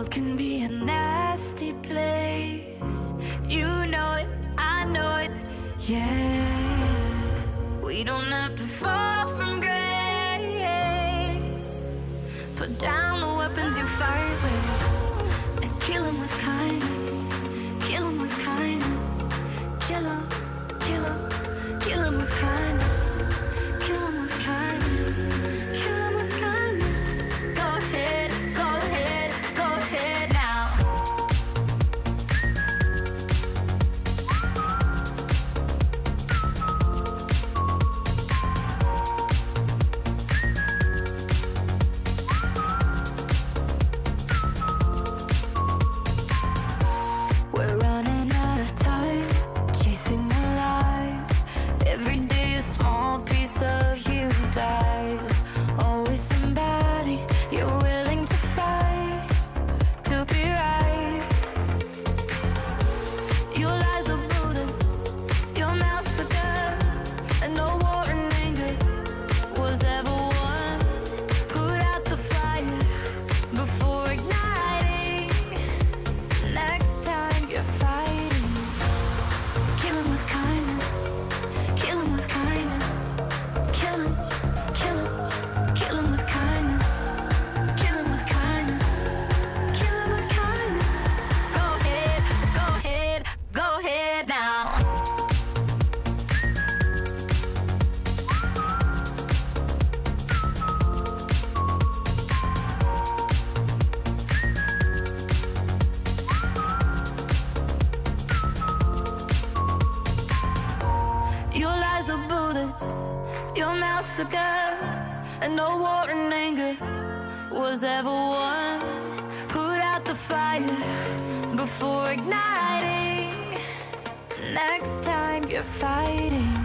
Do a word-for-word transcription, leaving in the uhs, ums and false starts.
world can be a nasty place. You know it, I know it, yeah. We don't have to fall from grace. Put down the weapons you fight with and kill them with kindness. Kill them with kindness. Kill them, kill them, kill them with kindness. Kill them with kindness. Kill them with kindness. Go ahead, go ahead, go ahead now. We're running out of time, chasing the lies. Every day a small piece of you dies. Always somebody you're willing to fight to be right. Your lies are bullets, your mouth's a gun, and no war and anger was ever won. Put out the fire before igniting. Next time you're fighting, kill him with kindness. Kill him with kindness. Kill him, kill him, kill him with kindness. Kill him with kindness. Kill him with kindness. Go ahead, go ahead, go ahead now. Your lies are bullets, your mouth's a gun, and no war and anger was ever won. Put out the fire before igniting. Next time you're fighting,